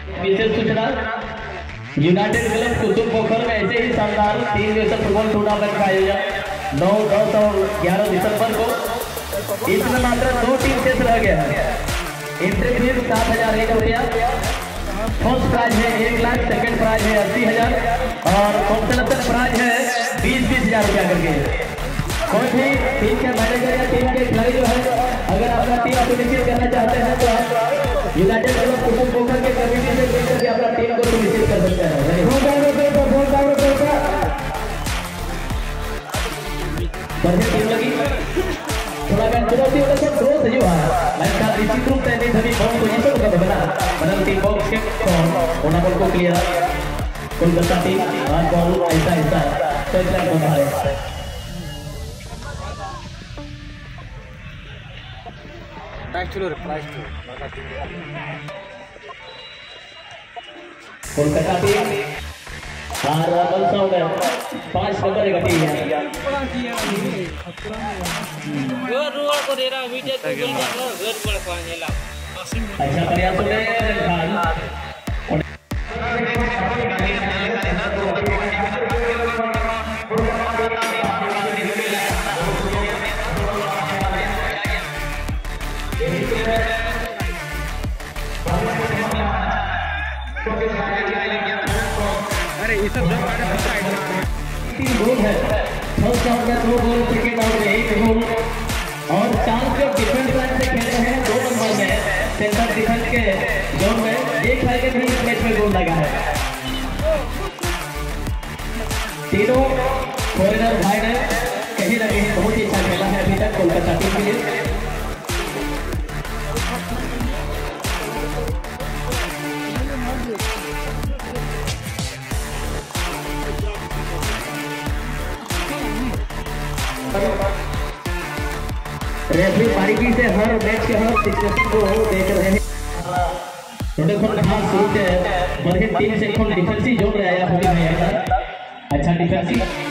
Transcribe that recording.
विशेष सूचना, United club कुसुम पोखर में ऐसे ही शानदार 3 दिवसीय फुटबॉल टूर्नामेंट का आयोजन 9, 10 और 11 दिसंबर को। इसमें मात्र 2 टीम शेष रह गया है। एंट्री फीस 7,001 रुपया। फर्स्ट प्राइज है 1 लाख, सेकंड प्राइज है 80,000 और कॉन्सोलेशन प्राइज है 20,000 रुपया करके। कोई भी टीम के मैनेजर या टीम के खिलाड़ी जो है, अगर अपना टीम सुनिश्चित करना चाहते हैं तो आप यूनाइटेड क्लब कुसुम पोखर के कमेटी से मिलकर अपना टीम को सुनिश्चित कर सकते हैं। बढ़िया टीम लगी, थोड़ा चुनौती होता है ग्रोथ जो है लाइक का निश्चित रूप से नहीं सभी बॉल पोजीशन का बदला बदल टीम बॉक्स के होना बॉल को क्लियर कोलकाता टीम और बॉल ऐसा तो इतना होता है। कोलकाता टीम और बलसाउंड 5 नंबर का टीम है। अच्छा प्रयास हो रहे हैं। अरे ये सब गोल है, फर्स्ट राउंड में 2 गोल, सेकंड राउंड में 1 गोल और 4 जो डिफेंस लाइन से खेल रहे हैं 2 नंबर में सेंटर डिफेंस के जोन में 1 भाई के भी इस मैच में गोल लगा है। तीनों फॉरेनर भाई ने कहीं ना कहीं बहुत ही अच्छा खेला है अभी तक कोलकाता टीम के लिए। रेफरी बारीकी से हर मैच के हर सिचुएशन को देख रहे हैं। खास शुरू से बढ़िया टीम से डिफेंसिव जोन में आया, अच्छा डिफेंसिव